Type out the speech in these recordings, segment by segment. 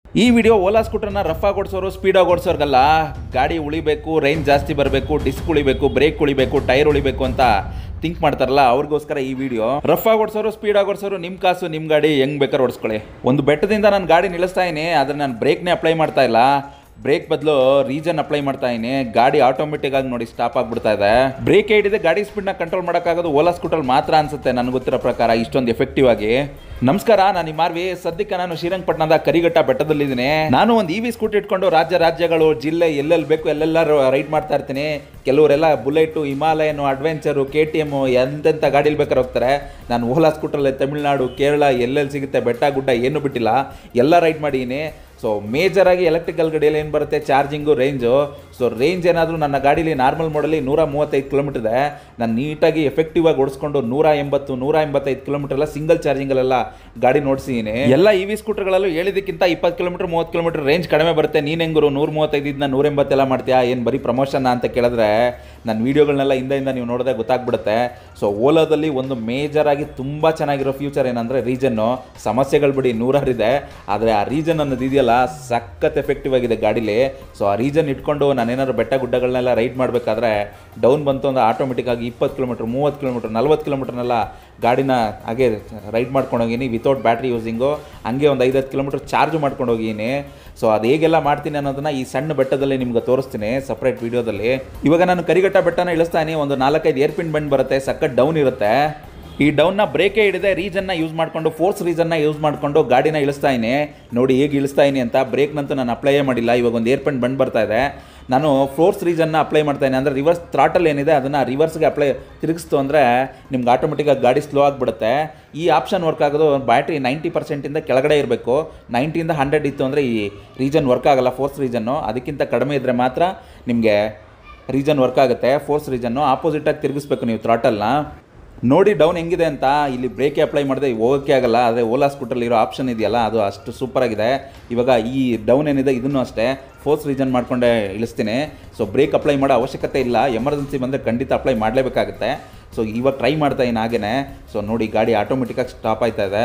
ಈ video Ola ಸ್ಕೂಟರ್ನ rough ಆಗಿ ಓಡಿಸೋರು ಸ್ಪೀಡಾಗಿ ಓಡಿಸೋರ್ಗಲ್ಲ. ಗಾಡಿ ಉಳಿಬೇಕು, ರೇಂಜ್ ಜಾಸ್ತಿ ಬರಬೇಕು, ಡಿಸ್ಕ್ ಉಳಿಬೇಕು, ಬ್ರೇಕ್ ಉಳಿಬೇಕು, ಟೈರ್ ಉಳಿಬೇಕು ಅಂತ ಥಿಂಕ್ ಮಾಡ್ತಾರಲ್ಲ ಅವ್ರಿಗೋಸ್ಕರ ಈ ವಿಡಿಯೋ. ರಫ್ ಆಗಿ ಓಡಿಸೋರು ಸ್ಪೀಡಾಗಿ ಓಡಿಸೋರು ನಿಮ್ಮ ಕಾಸು ನಿಮ್ಮ ಗಾಡಿ ಹೆಂಗ್ ಬೇಕಾದ್ರೆ ಓಡಿಸ್ಕೊಳ್ಳಿ. ಒಂದು ಬೆಟ್ಟದಿಂದ ನಾನು ಗಾಡಿ ನಿಲ್ಲಿಸ್ತಾ ಇದೀನಿ, ಆದರೆ ನಾನು ಬ್ರೇಕ್ನೇ ಅಪ್ಲೈ ಮಾಡ್ತಾ ಇಲ್ಲ. ಬ್ರೇಕ್ ಬದಲು ರೀಜನ್ ಅಪ್ಲೈ ಮಾಡ್ತಾ ಇದೀನಿ. ಗಾಡಿ ಆಟೋಮೆಟಿಕ್ ಆಗಿ ನೋಡಿ ಸ್ಟಾಪ್ ಆಗಿಬಿಡ್ತಾ ಇದೆ. ಬ್ರೇಕ್ ಹಿಡಿದೆ ಗಾಡಿ ಸ್ಪೀಡ್ನ ಕಂಟ್ರೋಲ್ ಮಾಡೋಕ್ಕಾಗೋದು ಓಲಾ ಸ್ಕೂಟರ್ ಮಾತ್ರ ಅನ್ಸುತ್ತೆ ನನಗೆ ಗೊತ್ತಿರೋ ಪ್ರಕಾರ, ಇಷ್ಟೊಂದು ಎಫೆಕ್ಟಿವ್ ಆಗಿ. ನಮಸ್ಕಾರ, ನಾನು ನಿಮ್ಮ ಮಾರ್ವಿ. ಸದ್ಯಕ್ಕೆ ನಾನು ಶ್ರೀರಂಗಪಟ್ಟಣದ ಕರಿಘಟ್ಟ ಬೆಟ್ಟದಲ್ಲಿದ್ದೀನಿ. ನಾನು ಒಂದು ಇವಿ ಸ್ಕೂಟಿ ಇಟ್ಕೊಂಡು ರಾಜ್ಯಗಳು ಜಿಲ್ಲೆ ಎಲ್ಲೆಲ್ಲಿ ಬೇಕು ಎಲ್ಲೆಲ್ಲ ರೈಡ್ ಮಾಡ್ತಾ ಇರ್ತೀನಿ. ಕೆಲವರೆಲ್ಲ ಬುಲೆಟು, ಹಿಮಾಲಯನು, ಅಡ್ವೆಂಚರು, KTM ಎಂತೆಂಥ ಗಾಡೀಲಿ ಬೇಕಾದ್ರೆ ಹೋಗ್ತಾರೆ. ನಾನು ಓಲಾ ಸ್ಕೂಟರಲ್ಲಿ ತಮಿಳ್ನಾಡು, ಕೇರಳ ಎಲ್ಲೆಲ್ಲಿ ಸಿಗುತ್ತೆ ಬೆಟ್ಟ ಗುಡ್ಡ ಏನು ಬಿಟ್ಟಿಲ್ಲ, ಎಲ್ಲ ರೈಡ್ ಮಾಡಿದ್ದೀನಿ. ಸೊ ಮೇಜರಾಗಿ ಎಲೆಕ್ಟ್ರಿಕಲ್ ಗಾಡಿಯಲ್ಲಿ ಏನು ಬರುತ್ತೆ, ಚಾರ್ಜಿಂಗು, ರೇಂಜು. ಸೊ ರೇಂಜ್ ಏನಾದರೂ ನನ್ನ ಗಾಡೀಲಿ ನಾರ್ಮಲ್ ಮಾಡಲಿ 135 ಕಿಲೋಮೀಟರ್ ಇದೆ. ನಾನು ನೀಟಾಗಿ ಎಫೆಕ್ಟಿವ್ ಆಗಿ ಓಡಿಸ್ಕೊಂಡು 180-185 ಕಿಲೋಮೀಟರ್ ಎಲ್ಲ ಸಿಂಗಲ್ ಚಾರ್ಜಿಂಗಲ್ಲೆಲ್ಲ ಗಾಡಿ ನೋಡ್ಸಿದ್ದೀನಿ. ಎಲ್ಲ ಇವಿ ಸ್ಕೂಟರ್ಗಳಲ್ಲೂ ಹೇಳಿದಕ್ಕಿಂತ 20 ಕಿಲೋಮೀಟರ್ 30 ಕಿಲೋಮೀಟರ್ ರೇಂಜ್ ಕಡಿಮೆ ಬರುತ್ತೆ. ನೀನು ಹೆಂಗರು 135 180 ಎಲ್ಲ ಮಾಡ್ತೀಯಾ, ಏನು ಬರೀ ಪ್ರಮೋಷನ್ ಅಂತ ಕೇಳಿದ್ರೆ ನನ್ನ ವೀಡಿಯೋಗಳನ್ನೆಲ್ಲ ಹಿಂದಿಂದ ನೀವು ನೋಡಿದ್ರೆ ಗೊತ್ತಾಗ್ಬಿಡುತ್ತೆ. ಸೊ ಓಲಾದಲ್ಲಿ ಒಂದು ಮೇಜರಾಗಿ ತುಂಬ ಚೆನ್ನಾಗಿರೋ ಫ್ಯೂಚರ್ ಏನಂದರೆ ರೀಜನ್ನು. ಸಮಸ್ಯೆಗಳು ಬಿಡಿ ನೂರಾರಿದೆ, ಆದರೆ ಆ ರೀಜನ್ ಅನ್ನೋದು ಇದೆಯಲ್ಲ ಸಖತ್ ಎಫೆಕ್ಟಿವ್ ಆಗಿದೆ ಗಾಡೀಲಿ. ಸೊ ಆ ರೀಜನ್ ಇಟ್ಕೊಂಡು ನಾನೇನಾದ್ರು ಬೆಟ್ಟ ಗುಡ್ಡಗಳನ್ನೆಲ್ಲ ರೈಡ್ ಮಾಡಬೇಕಾದ್ರೆ ಡೌನ್ ಬಂತು ಅಂದರೆ ಆಟೋಮೆಟಿಕ್ ಆಗಿ 20 ಕಿಲೋಮೀಟರ್ 30 ಕಿಲೋಮೀಟರ್ 40 ಕಿಲೋಮೀಟರ್ನೆಲ್ಲ ಗಾಡಿನ ಹಾಗೆ ರೈಡ್ ಮಾಡ್ಕೊಂಡು ಹೋಗೀನಿ ವಿತೌಟ್ ಬ್ಯಾಟ್ರಿ ಯೂಸಿಂಗು. ಹಂಗೆ ಒಂದು 5-10 ಕಿಲೋಮೀಟರ್ ಚಾರ್ಜ್ ಮಾಡ್ಕೊಂಡು ಹೋಗೀನಿ. ಸೊ ಅದು ಹೇಗೆಲ್ಲ ಮಾಡ್ತೀನಿ ಅನ್ನೋದನ್ನು ಈ ಸಣ್ಣ ಬೆಟ್ಟದಲ್ಲಿ ನಿಮ್ಗೆ ತೋರಿಸ್ತೀನಿ ಸಪ್ರೇಟ್ ವೀಡಿಯೋದಲ್ಲಿ. ಇವಾಗ ನಾನು ಕರಿಘಟ್ಟ ಬೆಟ್ಟನ ಇಳಿಸ್ತಾನೆ. ಒಂದು 4-5 ಏರ್ಪಿನ್ ಬೆಂಡ್ ಬರುತ್ತೆ, ಸಖತ್ ಡೌನ್ ಇರುತ್ತೆ. ಈ ಡೌನ್ನ ಬ್ರೇಕೇ ಹಿಡಿದೆ ರೀಜನ್ನ ಯೂಸ್ ಮಾಡಿಕೊಂಡು, ಫೋರ್ಸ್ ರೀಜನ್ನ ಯೂಸ್ ಮಾಡಿಕೊಂಡು ಗಾಡಿನ ಇಳಿಸ್ತಾ ಇದೀನಿ. ನೋಡಿ ಹೇಗೆ ಇಳಿಸ್ತಾ ಇದೀನಿ ಅಂತ. ಬ್ರೇಕ್ನಂತೂ ನಾನು ಅಪ್ಲೈಯೇ ಮಾಡಿಲ್ಲ. ಇವಾಗ ಒಂದು ಏರ್ಪಿನ್ ಬೆಂಡ್ ಬರ್ತಾ ಇದೆ, ನಾನು ಫೋರ್ಸ್ ರೀಜನ್ನ ಅಪ್ಲೈ ಮಾಡ್ತಾಯಿನಿ. ಅಂದರೆ ರಿವರ್ಸ್ ಥ್ರಾಟಲ್ ಏನಿದೆ ಅದನ್ನು ರಿವರ್ಸ್ಗೆ ಅಪ್ಲೈ ತಿರುಗಿಸ್ತು ಅಂದರೆ ನಿಮ್ಗೆ ಆಟೋಮೆಟಿಕ್ಕಾಗಿ ಗಾಡಿ ಸ್ಲೋ ಆಗಿಬಿಡುತ್ತೆ. ಈ ಆಪ್ಷನ್ ವರ್ಕ್ ಆಗೋದು ಬ್ಯಾಟ್ರಿ 90% ಕೆಳಗಡೆ ಇರಬೇಕು. 90ಇಂದ 100 ಇತ್ತು ಅಂದರೆ ಈ ರೀಜನ್ ವರ್ಕ್ ಆಗೋಲ್ಲ, ಫೋರ್ಸ್ ರೀಜನ್ನು. ಅದಕ್ಕಿಂತ ಕಡಿಮೆ ಇದ್ದರೆ ಮಾತ್ರ ನಿಮಗೆ ರೀಜನ್ ವರ್ಕ್ ಆಗುತ್ತೆ. ಫೋರ್ಸ್ ರೀಜನ್ನು ಆಪೋಸಿಟಾಗಿ ತಿರುಗಿಸ್ಬೇಕು ನೀವು ಥ್ರಾಟಲ್ನ. ನೋಡಿ ಡೌನ್ ಹೆಂಗಿದೆ ಅಂತ. ಇಲ್ಲಿ ಬ್ರೇಕೆ ಅಪ್ಲೈ ಮಾಡಿದೆ ಹೋಗೋಕ್ಕೆ ಆಗಲ್ಲ, ಆದರೆ ಓಲಾ ಸ್ಕೂಟರ್ಲಿ ಇರೋ ಆಪ್ಷನ್ ಇದೆಯಲ್ಲ ಅದು ಅಷ್ಟು ಸೂಪರಾಗಿದೆ. ಇವಾಗ ಈ ಡೌನ್ ಏನಿದೆ ಇದನ್ನು ಅಷ್ಟೇ ಫೋರ್ಸ್ ರೀಜನ್ ಮಾಡಿಕೊಂಡೆ ಇಳಿಸ್ತೀನಿ. ಸೊ ಬ್ರೇಕ್ ಅಪ್ಲೈ ಮಾಡೋ ಅವಶ್ಯಕತೆ ಇಲ್ಲ, ಎಮರ್ಜೆನ್ಸಿ ಬಂದರೆ ಖಂಡಿತ ಅಪ್ಲೈ ಮಾಡಲೇಬೇಕಾಗುತ್ತೆ. ಸೊ ಇವಾಗ ಟ್ರೈ ಮಾಡ್ತಾಯಿದ್ದೀನಿ ಹಾಗೇ. ಸೊ ನೋಡಿ ಗಾಡಿ ಆಟೋಮೆಟಿಕ್ಕಾಗಿ ಸ್ಟಾಪ್ ಆಯ್ತಾ ಇದೆ.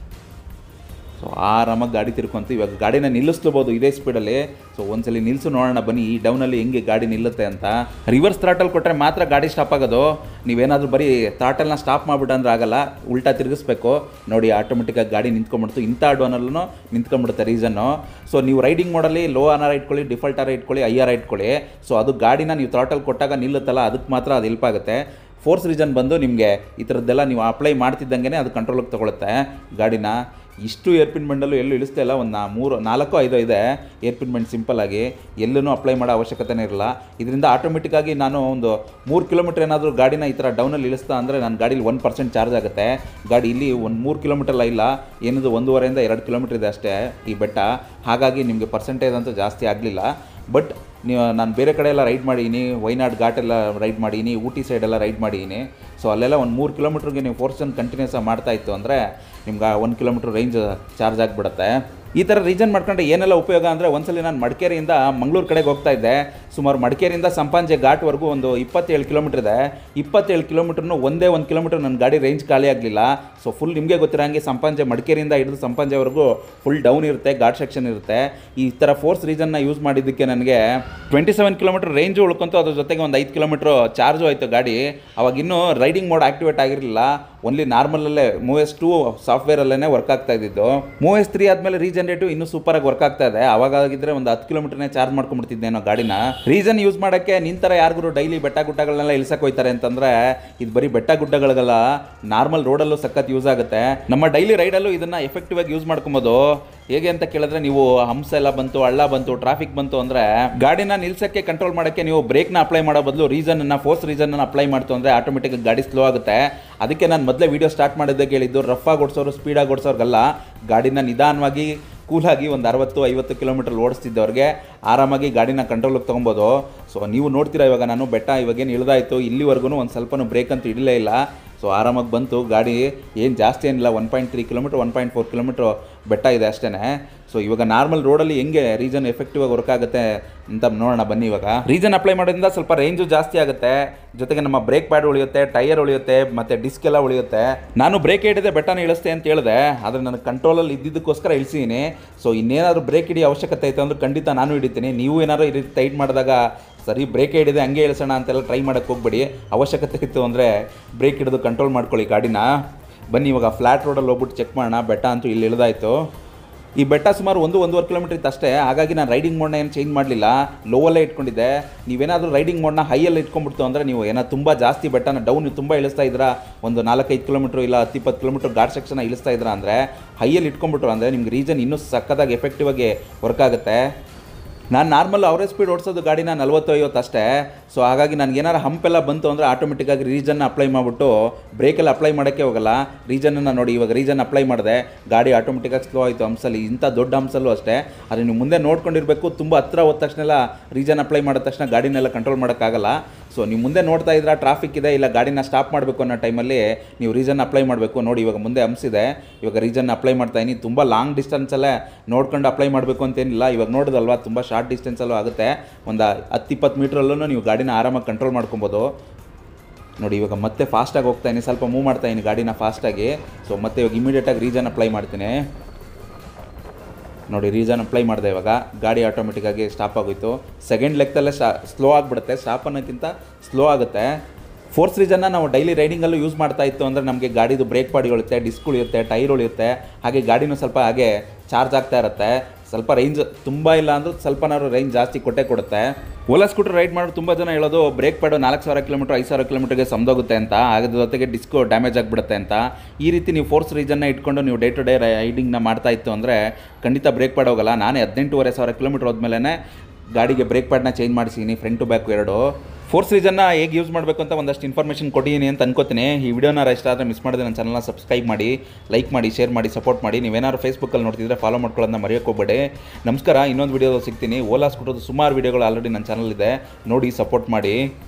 ಸೊ ಆರಾಮಾಗಿ ಗಾಡಿ ತಿರ್ಕೊಂತು. ಇವಾಗ ಗಾಡಿನ ನಿಲ್ಲಿಸ್ಬೋದು ಇದೇ ಸ್ಪೀಡಲ್ಲಿ. ಸೊ ಒಂದ್ಸಲಿ ನಿಲ್ಲಿಸು ನೋಡೋಣ ಬನ್ನಿ ಈ ಡೌನಲ್ಲಿ ಹೆಂಗೆ ಗಾಡಿ ನಿಲ್ಲುತ್ತೆ ಅಂತ. ರಿವರ್ಸ್ ಥ್ರಾಟಲ್ ಕೊಟ್ಟರೆ ಮಾತ್ರ ಗಾಡಿ ಸ್ಟಾಪ್ ಆಗೋದು. ನೀವೇನಾದರೂ ಬರೀ ಥ್ರಾಟಲ್ನ ಸ್ಟಾಪ್ ಮಾಡಿಬಿಟ್ಟು ಅಂದ್ರೆ ಆಗಲ್ಲ, ಉಲ್ಟಾ ತಿರುಗಿಸ್ಬೇಕು. ನೋಡಿ ಆಟೋಮೆಟಿಕ್ಕಾಗಿ ಗಾಡಿ ನಿಂತ್ಕೊಂಡ್ಬಿಡ್ತು. ಇಂಥ ಡೌನಲ್ಲೂ ನಿಂತ್ಕೊಂಡ್ಬಿಡುತ್ತೆ ರೀಸನ್ನು. ಸೊ ನೀವು ರೈಡಿಂಗ್ ಮಾಡಲಿ ಲೋ ಆರ್ ಇಟ್ಕೊಳ್ಳಿ, ಡಿಫಾಲ್ಟ್ ಆರ್ ಇಟ್ಕೊಳ್ಳಿ, IR ಇಟ್ಕೊಳ್ಳಿ. ಸೊ ಅದು ಗಾಡಿನ ನೀವು ಥ್ರಾಟಲ್ ಕೊಟ್ಟಾಗ ನಿಲ್ಲುತ್ತಲ್ಲ ಅದಕ್ಕೆ ಮಾತ್ರ ಅದು ಹೆಲ್ಪ್ ಆಗುತ್ತೆ. ಫೋರ್ಸ್ ರೀಜನ್ ಬಂದು ನಿಮಗೆ ಈ ಥರದ್ದೆಲ್ಲ ನೀವು ಅಪ್ಲೈ ಮಾಡ್ತಿದ್ದಂಗೆ ಅದು ಕಂಟ್ರೋಲಿಗೆ ತೊಗೊಳುತ್ತೆ ಗಾಡಿನ. ಇಷ್ಟು ಏರ್ಪಿನ್ ಬೆಂಡಲ್ಲೂ ಎಲ್ಲೂ ಇಳಿಸ್ತಾ ಇಲ್ಲ. ಒಂದು 4-5 ಇದೆ ಏರ್ಪಿನ್ ಬೆಂಡ್ ಸಿಂಪಲ್ಲಾಗಿ, ಎಲ್ಲೂ ಅಪ್ಲೈ ಮಾಡೋ ಅವಶ್ಯಕತೆನೇ ಇರಲ್ಲ. ಇದರಿಂದ ಆಟೋಮೆಟಿಕ್ಕಾಗಿ ನಾನು ಒಂದು 3 ಕಿಲೋಮೀಟರ್ ಏನಾದರೂ ಗಾಡಿನ ಈ ಥರ ಡೌನಲ್ಲಿ ಇಳಿಸ್ತಾ ಅಂದರೆ ನನ್ನ ಗಾಡೀಲಿ 1% ಚಾರ್ಜ್ ಆಗುತ್ತೆ. ಗಾಡಿ ಇಲ್ಲಿ ಒಂದು 3 ಕಿಲೋಮೀಟರ್ ಇಲ್ಲ, ಏನಿದು 1.5-2 ಕಿಲೋಮೀಟರ್ ಇದೆ ಅಷ್ಟೇ ಈ ಬೆಟ್ಟ. ಹಾಗಾಗಿ ನಿಮಗೆ ಪರ್ಸೆಂಟೇಜ್ ಅಂತೂ ಜಾಸ್ತಿ ಆಗಲಿಲ್ಲ. ಬಟ್ ನಾನು ಬೇರೆ ಕಡೆ ಎಲ್ಲ ರೈಡ್ ಮಾಡಿದ್ದೀನಿ, ವೈನಾಡ್ ಘಾಟೆಲ್ಲ ರೈಡ್ ಮಾಡಿದ್ದೀನಿ, ಊಟಿ ಸೈಡೆಲ್ಲ ರೈಡ್ ಮಾಡಿದ್ದೀನಿ. ಸೊ ಅಲ್ಲೆಲ್ಲ ಒಂದು 3 ಕಿಲೋಮೀಟ್ರಿಗೆ ನೀವು ಫೋರ್ಸನ್ನು ಕಂಟಿನ್ಯೂಸ್ ಆಗಿ ಮಾಡ್ತಾಯಿತ್ತು ಅಂದರೆ ನಿಮ್ಗೆ 1 ಕಿಲೋಮೀಟ್ರ್ ರೇಂಜ್ ಚಾರ್ಜ್ ಆಗಿಬಿಡುತ್ತೆ. ಈ ಥರ ರೀಜನ್ ಮಾಡ್ಕೊಂಡ್ರೆ ಏನೆಲ್ಲ ಉಪಯೋಗ ಅಂದರೆ, ಒಂದ್ಸಲಿ ನಾನು ಮಡಿಕೇರಿಯಿಂದ ಮಂಗಳೂರು ಕಡೆಗೆ ಹೋಗ್ತಾ ಇದ್ದೆ. ಸುಮಾರು ಮಡಿಕೇರಿಯಿಂದ ಸಂಪಾಜೆ ಘಾಟ್ವರೆಗೂ ಒಂದು 27 ಕಿಲೋಮೀಟರ್ ಇದೆ. 27 ಕಿಲೋಮೀಟ್ರ್ನು ಒಂದೇ 1 ಕಿಲೋಮೀಟರ್ ನನ್ನ ಗಾಡಿ ರೇಂಜ್ ಖಾಲಿ ಆಗಲಿಲ್ಲ. ಸೊ ಫುಲ್ ನಿಮಗೆ ಗೊತ್ತಿರೋ ಹಾಗೆ ಸಂಪಾಜೆ ಮಡಿಕೇರಿಯಿಂದ ಹಿಡಿದು ಸಂಪಾಜೆವರೆಗೂ ಫುಲ್ ಡೌನ್ ಇರುತ್ತೆ, ಘಾಟ್ ಸೆಕ್ಷನ್ ಇರುತ್ತೆ. ಈ ಥರ ಫೋರ್ಸ್ ರೀಜನ್ನ ಯೂಸ್ ಮಾಡಿದ್ದಕ್ಕೆ ನನಗೆ 27 ಕಿಲೋಮೀಟರ್ ರೇಂಜು ಉಳ್ಕೊಂತು. ಅದ್ರ ಜೊತೆಗೆ ಒಂದು 5 ಕಿಲೋಮೀಟ್ರ್ ಚಾರ್ಜು ಆಯಿತು ಗಾಡಿ. ಅವಾಗ ಇನ್ನೂ ರೈಡಿಂಗ್ ಮೋಡ್ ಆಕ್ಟಿವೇಟ್ ಆಗಿರಲಿಲ್ಲ, ಓನ್ಲಿ ನಾರ್ಮಲಲ್ಲೇ ಮೂವ್ 2 ಸಾಫ್ಟ್ವೇರಲ್ಲೇ ವರ್ಕ್ ಆಗ್ತಾ ಇದ್ದಿದ್ದು. ಮೂವ್ 3 ಆದಮೇಲೆ ರೀಜನ್ರೇಟು ಇನ್ನೂ ಸೂಪರಾಗಿ ವರ್ಕ್ ಆಗ್ತಾ ಇದೆ. ಅವಾಗಾಗಿದ್ದರೆ ಒಂದು 10 ಕಿಲೋಮೀಟರ್ನೇ ಚಾರ್ಜ್ ಮಾಡ್ಕೊಂಡ್ಬಿಡ್ತಿದ್ದೇನೋ ಗಾಡಿನ. ರೀಜನ್ ಯೂಸ್ ಮಾಡೋಕ್ಕೆ ನಿಂತರ ಯಾರಿಗೂ ಡೈಲಿ ಬೆಟ್ಟ ಗುಡ್ಡಗಳನ್ನೆಲ್ಲ ಇಳಿಸಕ್ಕೆ ಹೋಗ್ತಾರೆ ಅಂತಂದರೆ ಇದು ಬರೀ ಬೆಟ್ಟ ಗುಡ್ಡಗಳಿಗೆಲ್ಲ, ನಾರ್ಮಲ್ ರೋಡಲ್ಲೂ ಸಖತ್ ಯೂಸ್ ಆಗುತ್ತೆ. ನಮ್ಮ ಡೈಲಿ ರೈಡಲ್ಲೂ ಇದನ್ನು ಎಫೆಕ್ಟಿವ್ ಆಗಿ ಯೂಸ್ ಮಾಡ್ಕೊಬೋದು. ಹೇಗೆ ಅಂತ ಕೇಳಿದ್ರೆ, ನೀವು ಹಂಸ ಎಲ್ಲ ಬಂತು, ಹಳ್ಳ ಬಂತು, ಟ್ರಾಫಿಕ್ ಬಂತು ಅಂದರೆ ಗಾಡಿನ ನಿಲ್ಸಕ್ಕೆ ಕಂಟ್ರೋಲ್ ಮಾಡೋಕ್ಕೆ ನೀವು ಬ್ರೇಕ್ನ ಅಪ್ಲೈ ಮಾಡೋ ಬದಲು ರೀಸನ್ನ ಫೋರ್ಸ್ ರೀಸನ್ನ ಅಪ್ಲೈ ಮಾಡ್ತು ಅಂದರೆ ಆಟೋಮೆಟಿಕ್ ಗಾಡಿ ಸ್ಲೋ ಆಗುತ್ತೆ. ಅದಕ್ಕೆ ನಾನು ಮೊದಲೇ ವೀಡಿಯೋ ಸ್ಟಾರ್ಟ್ ಮಾಡಿದ್ದಾಗ ಹೇಳಿದ್ದು, ರಫಾಗಿ ಓಡಿಸೋರು ಸ್ಪೀಡಾಗಿ ಓಡಿಸೋರ್ಗಲ್ಲ, ಗಾಡಿನ ನಿಧಾನವಾಗಿ ಕೂಲಾಗಿ ಒಂದು 60-50 ಕಿಲೋಮೀಟರ್ ಓಡಿಸ್ತಿದ್ದವ್ರಿಗೆ ಆರಾಮಾಗಿ ಗಾಡಿನ ಕಂಟ್ರೋಲಿಗೆ ತೊಗೊಬೋದು. ಸೊ ನೀವು ನೋಡ್ತೀರಾ ಇವಾಗ ನಾನು ಬೆಟ್ಟ ಇವಾಗೇನು ಇಳಿದಾಯಿತು, ಇಲ್ಲಿವರೆಗೂ ಒಂದು ಸ್ವಲ್ಪನೂ ಬ್ರೇಕ್ ಅಂತೂ ಇಡಲೇ ಇಲ್ಲ. ಸೊ ಆರಾಮಾಗಿ ಬಂತು ಗಾಡಿ. ಏನು ಜಾಸ್ತಿ ಏನಿಲ್ಲ, 1.3 ಕಿಲೋಮೀಟ್ರ್ 1.4 ಕಿಲೋಮೀಟ್ರ್ ಬೆಟ್ಟ ಇದೆ ಅಷ್ಟೇ. ಸೊ ಇವಾಗ ನಾರ್ಮಲ್ ರೋಡಲ್ಲಿ ಹೆಂಗೆ ರೀಜನ್ ಎಫೆಕ್ಟಿವ್ ಆಗಿ ವರ್ಕ್ ಆಗುತ್ತೆ ಅಂತ ನೋಡೋಣ ಬನ್ನಿ. ಇವಾಗ ರೀಜನ್ ಅಪ್ಲೈ ಮಾಡೋದ್ರಿಂದ ಸ್ವಲ್ಪ ರೇಂಜು ಜಾಸ್ತಿ ಆಗುತ್ತೆ, ಜೊತೆಗೆ ನಮ್ಮ ಬ್ರೇಕ್ ಪ್ಯಾಡ್ ಉಳಿಯುತ್ತೆ, ಟೈರ್ ಉಳಿಯುತ್ತೆ, ಮತ್ತು ಡಿಸ್ಕ್ ಎಲ್ಲ ಉಳಿಯುತ್ತೆ. ನಾನು ಬ್ರೇಕ್ ಹಿಡಿದೆ ಬೆಟ್ಟನ ಇಳಿಸ್ತೆ ಅಂತ ಹೇಳಿದೆ, ಆದರೆ ನನಗೆ ಕಂಟ್ರೋಲಲ್ಲಿ ಇದ್ದಿದ್ದಕ್ಕೋಸ್ಕರ ಇಳಿಸಿದ್ದೀನಿ. ಸೊ ಇನ್ನೇನಾದರೂ ಬ್ರೇಕ್ ಹಿಡಿಯೋ ಅವಶ್ಯಕತೆ ಐತೆ ಅಂದ್ರೆ ಖಂಡಿತ ನಾನು ಹಿಡಿತೀನಿ. ನೀವು ಏನಾದರೂ ಈ ರೀತಿ ಟೈಟ್ ಮಾಡಿದಾಗ ಸರಿ ಬ್ರೇಕ್ ಹಿಡಿದೆ ಹಂಗೆ ಇಳಿಸೋಣ ಅಂತೆಲ್ಲ ಟ್ರೈ ಮಾಡೋಕ್ಕೆ ಹೋಗ್ಬೇಡಿ. ಅವಶ್ಯಕತೆ ಇತ್ತು ಅಂದರೆ ಬ್ರೇಕ್ ಹಿಡಿದು ಕಂಟ್ರೋಲ್ ಮಾಡ್ಕೊಳ್ಳಿ ಗಾಡಿನ. ಬನ್ನಿ ಇವಾಗ ಫ್ಲ್ಯಾಟ್ ರೋಡಲ್ಲಿ ಹೋಗ್ಬಿಟ್ಟು ಚೆಕ್ ಮಾಡೋಣ. ಬೆಟ್ಟ ಅಂತೂ ಇಲ್ಲಿ ಇಳಿದಾಯಿತು. ಈ ಬೆಟ್ಟ ಸುಮಾರು 1-1.5 ಕಿಲೋಮೀಟರ್ ಇತ್ತು ಅಷ್ಟೇ. ಹಾಗಾಗಿ ನಾನು ರೈಡಿಂಗ್ ಮೋಡ್ನ ಏನು ಚೇಂಜ್ ಮಾಡಲಿಲ್ಲ, ಲೋವಲ್ಲೇ ಇಟ್ಕೊಂಡಿದ್ದೆ. ನೀವೇನಾದರೂ ರೈಡಿಂಗ್ ಮೋಡ್ನ ಹೈಯಲ್ಲಿ ಇಟ್ಕೊಂಡ್ಬಿಡ್ತು ಅಂದರೆ ನೀವು ಏನಾದ್ರು ತುಂಬ ಜಾಸ್ತಿ ಬೆಟ್ಟನ ಡೌನ್ ತುಂಬ ಇಳಿಸ್ತಾ ಇದ್ದೀರಾ, ಒಂದು 4-5 ಕಿಲೋಮೀಟ್ರ್ ಇಲ್ಲ 10-20 ಕಿಲೋಮೀಟ್ರ್ ಗಾಡ್ ಸೆಕ್ಷನ್ ಇಳಿಸ್ತಾ ಇದ್ದೀರಾ ಅಂದರೆ ಹೈಯಲ್ಲಿ ಇಟ್ಕೊಂಡ್ಬಿಟ್ರು ಅಂದರೆ ನಿಮ್ಗೆ ರೀಜನ್ ಇನ್ನೂ ಸಕ್ಕದಾಗಿ ಎಫೆಕ್ಟಿವ್ ಆಗಿ ವರ್ಕ್ ಆಗುತ್ತೆ. ನಾನು ನಾರ್ಮಲ್ ಅವರೇಜ್ ಸ್ಪೀಡ್ ಓಡಿಸೋದು ಗಾಡಿನ 40-50 ಅಷ್ಟೇ. ಸೊ ಹಾಗಾಗಿ ನನಗೇನಾರು ಹಂಪೆಲ್ಲ ಬಂತು ಅಂದರೆ ಆಟೋಮೆಟಿಕ್ಕಾಗಿ ರೀಜನ್ನ ಅಪ್ಲೈ ಮಾಡಿಬಿಟ್ಟು ಬ್ರೇಕೆಲ್ಲ ಅಪ್ಲೈ ಮಾಡೋಕ್ಕೆ ಹೋಗಲ್ಲ. ರೀಜನನ್ನು ನೋಡಿ, ಇವಾಗ ರೀಜನ್ ಅಪ್ಲೈ ಮಾಡಿದೆ, ಗಾಡಿ ಆಟೋಮೆಟಿಕ್ಕಾಗಿ ಸ್ಲೋ ಆಯಿತು ಹಂಸಲ್ಲಿ. ಇಂಥ ದೊಡ್ಡ ಹಂಸಲ್ಲೂ ಅಷ್ಟೇ. ಆದರೆ ನೀವು ಮುಂದೆ ನೋಡ್ಕೊಂಡಿರಬೇಕು, ತುಂಬ ಹತ್ರ ಹೋದ ತಕ್ಷಣ ರೀಜನ್ ಅಪ್ಲೈ ಮಾಡಿದ ತಕ್ಷಣ ಗಾಡಿನೆಲ್ಲ ಕಂಟ್ರೋಲ್ ಮಾಡೋಕ್ಕಾಗಲ್ಲ. ಸೊ ನೀವು ಮುಂದೆ ನೋಡ್ತಾ ಇದ್ರೆ ಟ್ರಾಫಿಕ್ ಇದೆ, ಇಲ್ಲ ಗಾಡಿನ ಸ್ಟಾಪ್ ಮಾಡಬೇಕು ಅನ್ನೋ ಟೈಮಲ್ಲಿ ನೀವು ರೀಜನ್ ಅಪ್ಲೈ ಮಾಡಬೇಕು. ನೋಡಿ ಇವಾಗ ಮುಂದೆ ಹಂಸಿದೆ, ಇವಾಗ ರೀಜನ್ ಅಪ್ಲೈ ಮಾಡ್ತಾಯಿನಿ. ತುಂಬ ಲಾಂಗ್ ಡಿಸ್ಟೆನ್ಸಲ್ಲೇ ನೋಡ್ಕೊಂಡು ಅಪ್ಲೈ ಮಾಡಬೇಕು ಅಂತೇನಿಲ್ಲ. ಇವಾಗ ನೋಡಿದಲ್ವಾ ತುಂಬ ಶಾರ್ಟ್ ಡಿಸ್ಟೆನ್ಸಲ್ಲೂ ಆಗುತ್ತೆ. ಒಂದು 10-20 ಮೀಟ್ರಲ್ಲೂ ನೀವು ಗಾಡಿನ ಆರಾಮಾಗಿ ಕಂಟ್ರೋಲ್ ಮಾಡ್ಕೊಬೋದು. ನೋಡಿ ಇವಾಗ ಮತ್ತೆ ಫಾಸ್ಟಾಗಿ ಹೋಗ್ತಾಯಿನಿ, ಸ್ವಲ್ಪ ಮೂವ್ ಮಾಡ್ತಾಯಿನಿ ಗಾಡಿನ ಫಾಸ್ಟಾಗಿ. ಸೊ ಮತ್ತೆ ಇವಾಗ ಇಮಿಡಿಯೇಟಾಗಿ ರೀಜನ್ ಅಪ್ಲೈ ಮಾಡ್ತೀನಿ. ನೋಡಿ ರೀಜನ್ ಅಪ್ಲೈ ಮಾಡಿದೆ, ಇವಾಗ ಗಾಡಿ ಆಟೋಮೆಟಿಕ್ಕಾಗಿ ಸ್ಟಾಪ್ ಆಗೋಯಿತು. ಸೆಕೆಂಡ್ ಲೆಕ್ಕದಲ್ಲೇ ಸ್ಲೋ ಆಗಿಬಿಡುತ್ತೆ, ಸ್ಟಾಪ್ ಅನ್ನೋಕ್ಕಿಂತ ಸ್ಲೋ ಆಗುತ್ತೆ. ಫೋರ್ಸ್ ರೀಜನ್ನ ನಾವು ಡೈಲಿ ರೈಡಿಂಗಲ್ಲೂ ಯೂಸ್ ಮಾಡ್ತಾ ಇತ್ತು ಅಂದರೆ ನಮಗೆ ಗಾಡಿದು ಬ್ರೇಕ್ ಪಾಡಿ ಉಳಿಯುತ್ತೆ, ಡಿಸ್ಕ್ ಉಳಿಯುತ್ತೆ, ಟೈರ್ ಉಳಿಯುತ್ತೆ. ಹಾಗೆ ಗಾಡಿನೂ ಸ್ವಲ್ಪ ಹಾಗೆ ಚಾರ್ಜ್ ಆಗ್ತಾ ಇರುತ್ತೆ. ಸ್ವಲ್ಪ ರೇಂಜ್ ತುಂಬ ಇಲ್ಲ ಅಂದರೂ ಸ್ವಲ್ಪನಾದ್ರು ರೇಂಜ್ ಜಾಸ್ತಿ ಕೊಡುತ್ತೆ. ಓಲಾ ಸ್ಕೂಟರ್ ರೈಡ್ ಮಾಡೋದು ತುಂಬ ಜನ ಹೇಳೋದು ಬ್ರೇಕ್ ಪ್ಯಾಡು 4000 ಕಿಲೋಮೀಟ್ರ್ 5000 ಕಿಲೋಮೀಟ್ರಿಗೆ ಸಮದೋಗುತ್ತೆ ಅಂತ, ಅದ್ರ ಜೊತೆಗೆ ಡಿಸ್ಕು ಡ್ಯಾಮೇಜ್ ಆಗಿಬಿಡುತ್ತೆ ಅಂತ. ಈ ರೀತಿ ನೀವು ಫೋರ್ಸ್ ರೀಜನ್ನ ಇಟ್ಕೊಂಡು ನೀವು ಡೇ ಟು ಡೇ ರೈಡಿಂಗ್ನ ಮಾಡ್ತಾ ಇತ್ತು ಅಂದರೆ ಖಂಡಿತ ಬ್ರೇಕ್ ಪ್ಯಾಡ್ ಹೋಗಲ್ಲ. ನಾನೇ 18,500 ಕಿಲೋಮೀಟ್ರ್ ಹೋದ್ಮೇಲೆ ಗಾಡಿಗೆ ಬ್ರೇಕ್ ಪ್ಯಾಡ್ನ ಚೇಂಜ್ ಮಾಡಿಸಿದ್ದೀನಿ, ಫ್ರಂಟ್ ಟು ಬ್ಯಾಕ್ ಎರಡು. ಫೋರ್ಸ್ ರೀಜನ್ನ ಹೇಗೆ ಯೂಸ್ ಮಾಡಬೇಕು ಅಂತ ಒಂದಷ್ಟು ಇನ್ಫಾರ್ಮೇಷನ್ ಕೊಟ್ಟಿದ್ದೀನಿ ಅಂತ ಅನ್ಕೋತೀನಿ. ಈ ವಿಡಿಯೋನ ಇಷ್ಟ ಆದರೆ ಮಿಸ್ ಮಾಡಿದ್ರೆ ನನ್ನ ಚಾನಲ್ನ ಸಬ್ಸ್ಕ್ರೈಬ್ ಮಾಡಿ, ಲೈಕ್ ಮಾಡಿ, ಶೇರ್ ಮಾಡಿ, ಸಪೋರ್ಟ್ ಮಾಡಿ. ನೀವೇನಾದ್ರು ಫೇಸ್ಬುಕ್ಕಲ್ಲಿ ನೋಡ್ತಿದ್ರೆ ಫಾಲೋ ಮಾಡ್ಕೊಳ್ಳೋದನ್ನ ಮರೆಯೋಕ್ಕೆ ಹೋಗಬೇಡಿ. ನಮಸ್ಕಾರ, ಇನ್ನೊಂದು ವಿಡಿಯೋದಲ್ಲಿ ಸಿಗ್ತೀನಿ. ಓಲಾ ಸ್ಕೂಟರ್ದು ಸುಮಾರು ವಿಡಿಯೋಗಳು ಆಲ್ರೆಡಿ ನನ್ನ ಚಾನಲ್ ಇದೆ, ನೋಡಿ ಸಪೋರ್ಟ್ ಮಾಡಿ.